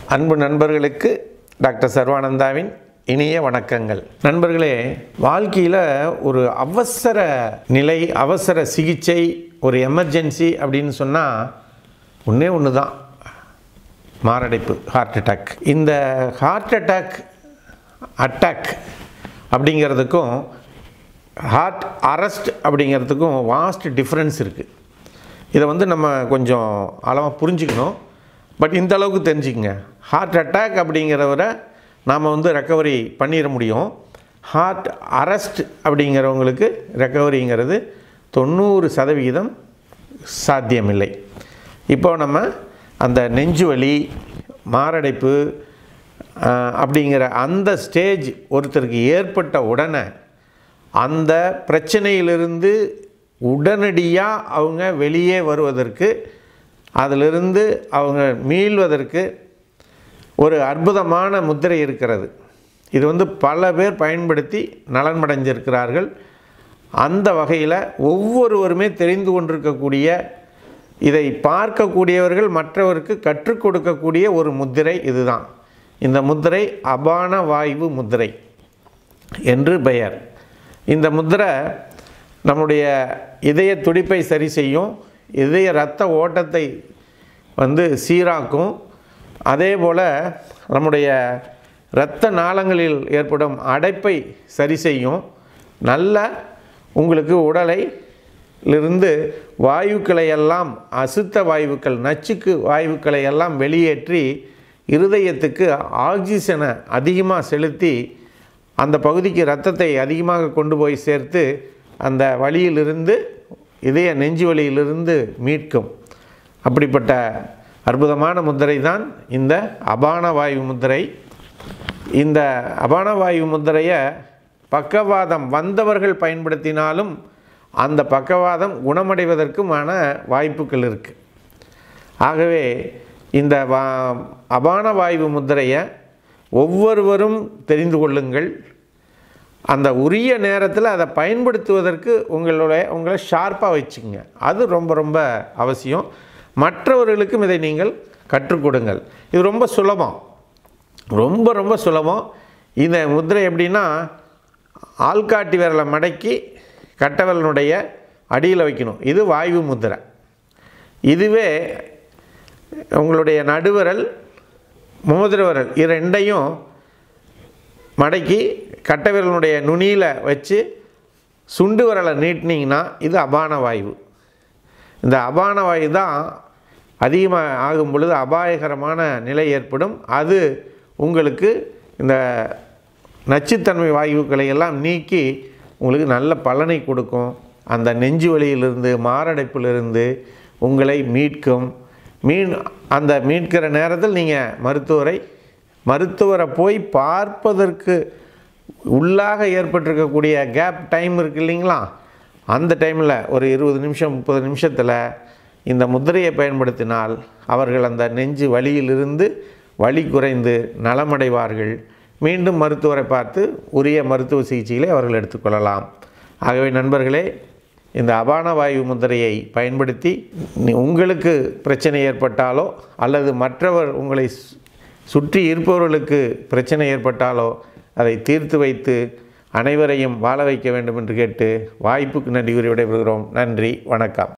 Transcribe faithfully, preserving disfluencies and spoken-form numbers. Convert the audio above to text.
அன்பு நண்பர்களுக்கு டாக்டர் சர்வானந்தாவின் இனிய வணக்கங்கள். நண்பர்களே, வாழ்க்கையில் ஒரு அவசர நிலை, அவசர சிகிச்சை, ஒரு எமர்ஜென்சி அப்படின்னு சொன்னால் ஒன்றே ஒன்று தான், மாரடைப்பு, ஹார்ட் அட்டாக். இந்த ஹார்ட் அட்டாக் அட்டாக் அப்படிங்கிறதுக்கும் ஹார்ட் அரெஸ்ட் அப்படிங்கிறதுக்கும் வாஸ்ட் டிஃப்ரென்ஸ் இருக்குது. இதை வந்து நம்ம கொஞ்சம் அளவாக புரிஞ்சுக்கணும். பட் இந்த அளவுக்கு தெரிஞ்சுக்கங்க, ஹார்ட் அட்டாக் அப்படிங்கிறவரை நாம் வந்து ரெக்கவரி பண்ணிட முடியும். ஹார்ட் அரெஸ்ட் அப்படிங்கிறவங்களுக்கு ரெக்கவரிங்கிறது தொண்ணூறு சதவிகிதம் சாத்தியமில்லை. இப்போ நம்ம அந்த நெஞ்சு வலி, மாரடைப்பு அப்படிங்கிற அந்த ஸ்டேஜ் ஒருத்தருக்கு ஏற்பட்ட உடனே அந்த பிரச்சனையிலிருந்து உடனடியாக அவங்க வெளியே வருவதற்கு, அதிலிருந்து அவங்க மீள்வதற்கு ஒரு அற்புதமான முத்திரை இருக்கிறது. இது வந்து பல பேர் பயன்படுத்தி நலனடைஞ்சிருக்கிறார்கள். அந்த வகையில் ஒவ்வொருவருமே தெரிந்து கொண்டிருக்கக்கூடிய, இதை பார்க்கக்கூடியவர்கள் மற்றவருக்கு கற்றுக் கொடுக்கக்கூடிய ஒரு முத்திரை இதுதான். இந்த முத்திரை அபான வாயு முத்திரை என்று பெயர். இந்த முத்திரை நம்முடைய இதய துடிப்பை சரி செய்யும், இதய இரத்த ஓட்டத்தை வந்து சீராக்கும். அதே போல் நம்முடைய இரத்த நாளங்களில் ஏற்படும் அடைப்பை சரி செய்யும். நல்ல உங்களுக்கு உடலை இருந்து வாயுக்களை எல்லாம், அசுத்த வாயுக்கள், நச்சுக்கு வாயுக்களை எல்லாம் வெளியேற்றி இருதயத்துக்கு ஆக்சிஜனை அதிகமாக செலுத்தி அந்த பகுதிக்கு இரத்தத்தை அதிகமாக கொண்டு போய் சேர்த்து அந்த வலியிலிருந்து, இதய நெஞ்சு வலியிலிருந்து மீட்கும். அப்படிப்பட்ட அற்புதமான முத்திரை தான் இந்த அபான வாயு முத்திரை. இந்த அபான வாயு முத்திரையை பக்கவாதம் வந்தவர்கள் பயன்படுத்தினாலும் அந்த பக்கவாதம் குணமடைவதற்குமான வாய்ப்புகள் இருக்குது. ஆகவே இந்த வா அபான வாயு முத்திரையை ஒவ்வொருவரும் தெரிந்து கொள்ளுங்கள். அந்த உரிய நேரத்தில் அதை பயன்படுத்துவதற்கு உங்களுடைய உங்களை ஷார்ப்பாக வச்சுக்கோங்க. அது ரொம்ப ரொம்ப அவசியம். மற்றவர்களுக்கும் இதை நீங்கள் கற்றுக் கொடுங்கள். இது ரொம்ப சுலபம், ரொம்ப ரொம்ப சுலபம். இந்த முத்திரை எப்படின்னா, ஆள்காட்டி விரலை மடக்கி கட்டவிரலுடைய அடியில் வைக்கணும். இது வாயு முத்திரை. இதுவே உங்களுடைய நடுவிரல், மோதிர விரல், இது ரெண்டையும் மடக்கி கட்டவிரலுடைய நுனியில் வச்சு சுண்டு விரலை நீட்டினீங்கன்னா இது அபான வாயு. இந்த அபான வாயு தான் அதிகமாக ஆகும் பொழுது அபாயகரமான நிலை ஏற்படும். அது உங்களுக்கு இந்த நச்சுத்தன்மை வாயுக்களை எல்லாம் நீக்கி உங்களுக்கு நல்ல பலனை கொடுக்கும். அந்த நெஞ்சு வலியிலிருந்து, மாரடைப்பிலிருந்து உங்களை மீட்கும். மீன் அந்த மீட்கிற நேரத்தில் நீங்கள் மருத்துவரை மருத்துவரை போய் பார்ப்பதற்கு உள்ளாக ஏற்பட்டிருக்கக்கூடிய கேப் டைம் இருக்குது இல்லைங்களா, அந்த டைமில் ஒரு இருபது நிமிஷம் முப்பது நிமிஷத்தில் இந்த முத்திரையை பயன்படுத்தினால் அவர்கள் அந்த நெஞ்சு வலியிலிருந்து வலி குறைந்து நலமடைவார்கள். மீண்டும் மருத்துவரை பார்த்து உரிய மருத்துவ சிகிச்சைகளை அவர்கள் எடுத்துக்கொள்ளலாம். ஆகவே நண்பர்களே, இந்த அபான வாயு முத்திரையை பயன்படுத்தி உங்களுக்கு பிரச்சனை ஏற்பட்டாலோ அல்லது மற்றவர் உங்களை சுற்றி இருப்பவர்களுக்கு பிரச்சனை ஏற்பட்டாலோ அதை தீர்த்து வைத்து அனைவரையும் வாழ வைக்க வேண்டும் என்று கேட்டு வாய்ப்புக்கு நன்றி கூறி விடைபெறுகிறோம். நன்றி, வணக்கம்.